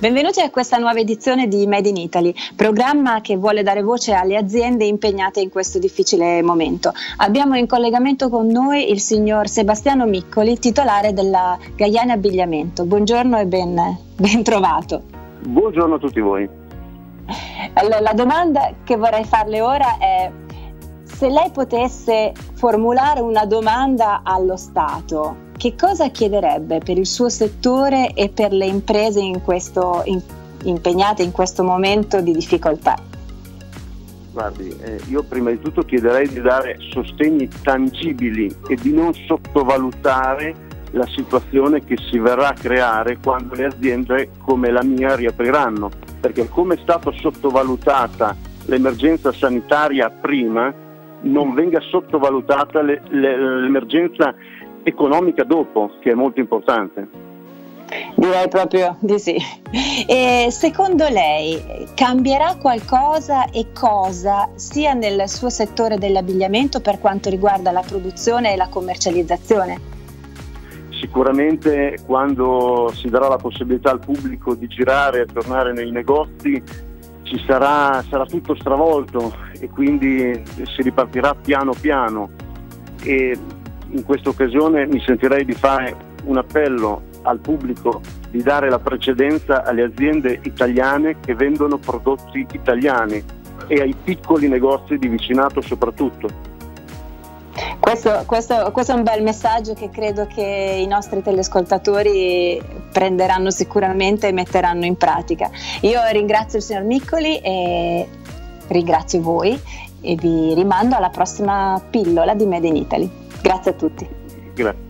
Benvenuti a questa nuova edizione di Made in Italy, programma che vuole dare voce alle aziende impegnate in questo difficile momento. Abbiamo in collegamento con noi il signor Sebastiano Miccoli, titolare della Gaiani Abbigliamento. Buongiorno e ben trovato. Buongiorno a tutti voi. Allora, la domanda che vorrei farle ora è: se lei potesse formulare una domanda allo Stato, che cosa chiederebbe per il suo settore e per le imprese impegnate in questo momento di difficoltà? Guardi, io prima di tutto chiederei di dare sostegni tangibili e di non sottovalutare la situazione che si verrà a creare quando le aziende come la mia riapriranno, perché come è stata sottovalutata l'emergenza sanitaria prima, non venga sottovalutata l'emergenza economica dopo, che è molto importante. Direi proprio di sì. E secondo lei cambierà qualcosa e cosa sia nel suo settore dell'abbigliamento per quanto riguarda la produzione e la commercializzazione? Sicuramente quando si darà la possibilità al pubblico di girare e tornare nei negozi sarà tutto stravolto e quindi si ripartirà piano piano, e in questa occasione mi sentirei di fare un appello al pubblico di dare la precedenza alle aziende italiane che vendono prodotti italiani e ai piccoli negozi di vicinato soprattutto. Questo è un bel messaggio che credo che i nostri teleascoltatori prenderanno sicuramente e metteranno in pratica. Io ringrazio il signor Miccoli e ringrazio voi e vi rimando alla prossima pillola di Made in Italy. Grazie a tutti. Grazie.